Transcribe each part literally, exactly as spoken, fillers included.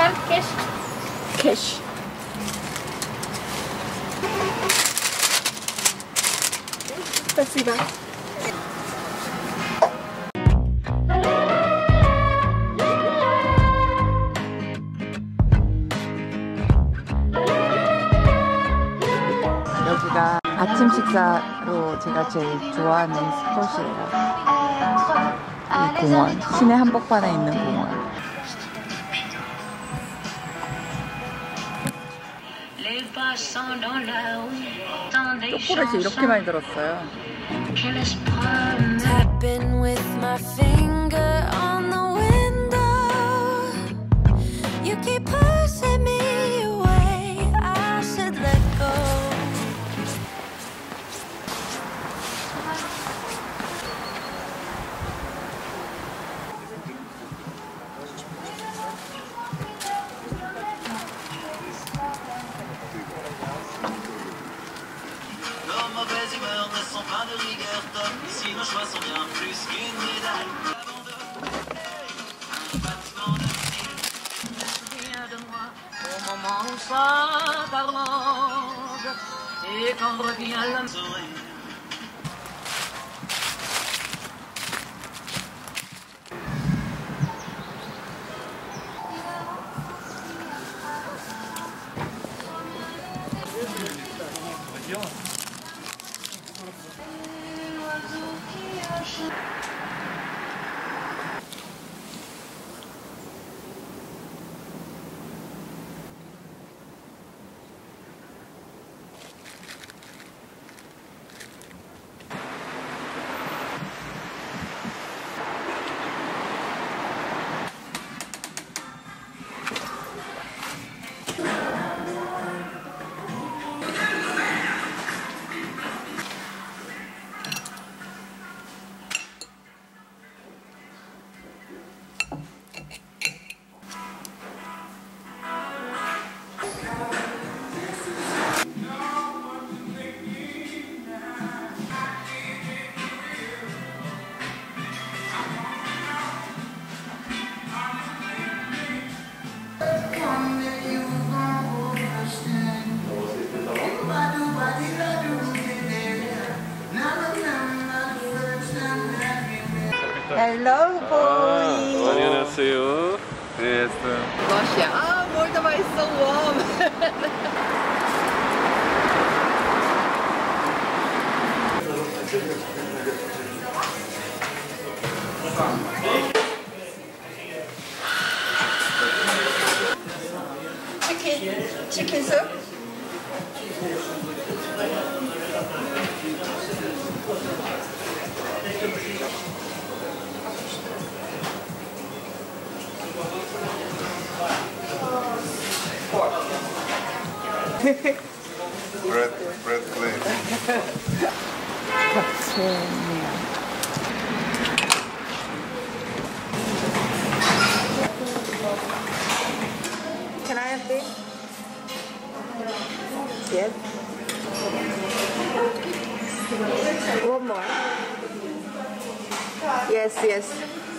card cash? Cash. Спасибо. 여기가 아침 식사로 제가 제일 좋아하는 스폿이에요. 이 공원, 시내 한복판에 있는 공원. 초콜릿이 이렇게 많이 들었어요. Mauvaises humeurs ne sont pas de rigueur top. Si nos choix sont bien plus qu'une médaille. Un battement de cils. Viens de moi au moment où ça t'arrange. Et quand revient le sourire. Hello, boy. 안녕하세요. 네, Russia. Ah, Moldova is so warm. Chicken, chicken soup. bread, bread plate. Can I have this? Yes. One more. Yes, yes.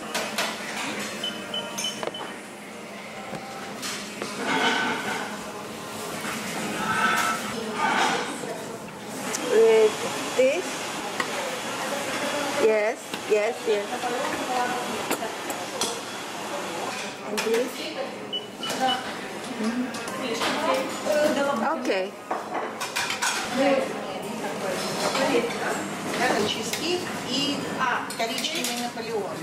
With this? Yes, yes, yes. And this? Mm-hmm. Okay. Это чизкейк и а, коричневый Наполеон.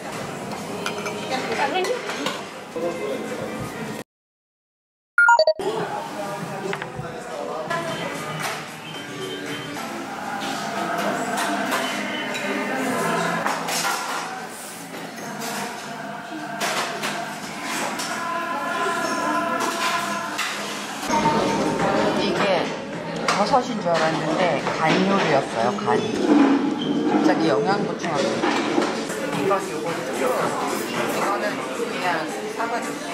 이게 버섯인 줄 알았는데 간 요리였어요. 간이 갑자기 영양 보충하고. 이건 요거죠. 이거는 그냥 사과즙.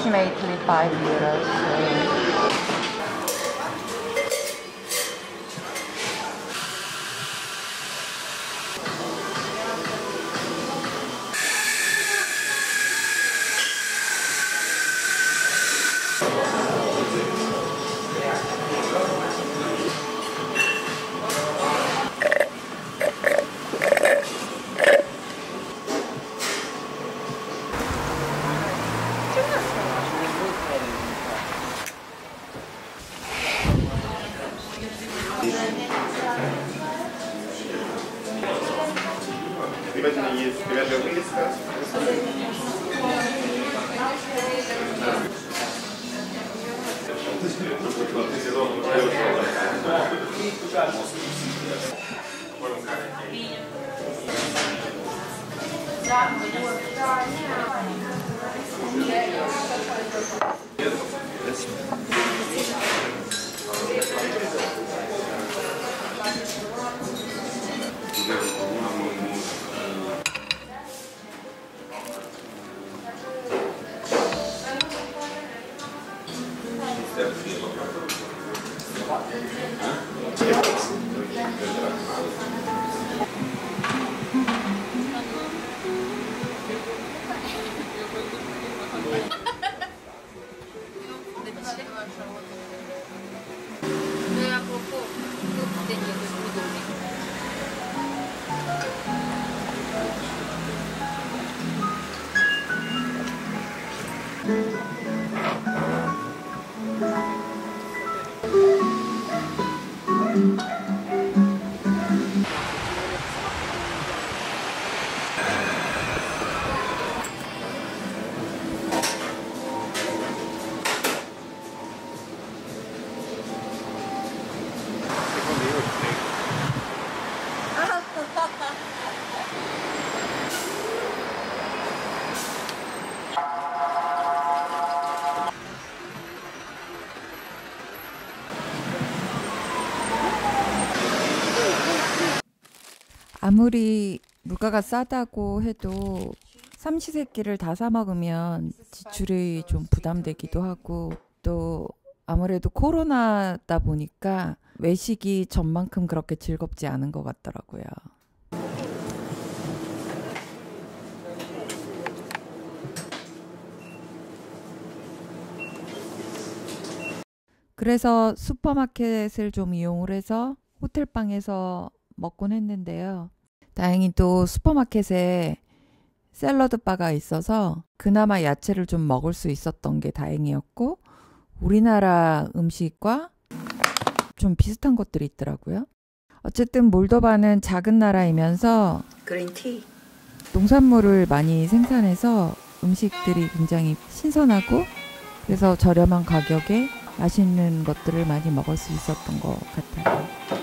approximately five euros. So. 아무리 물가가 싸다고 해도 삼시세끼를 다 사 먹으면 지출이 좀 부담되기도 하고, 또 아무래도 코로나다 보니까 외식이 전만큼 그렇게 즐겁지 않은 것 같더라고요. 그래서 슈퍼마켓을 좀 이용을 해서 호텔방에서 먹곤 했는데요. 다행히 또 슈퍼마켓에 샐러드 바가 있어서 그나마 야채를 좀 먹을 수 있었던 게 다행이었고, 우리나라 음식과 좀 비슷한 것들이 있더라고요. 어쨌든 몰도바는 작은 나라이면서 그린티. 농산물을 많이 생산해서 음식들이 굉장히 신선하고, 그래서 저렴한 가격에 맛있는 것들을 많이 먹을 수 있었던 것 같아요.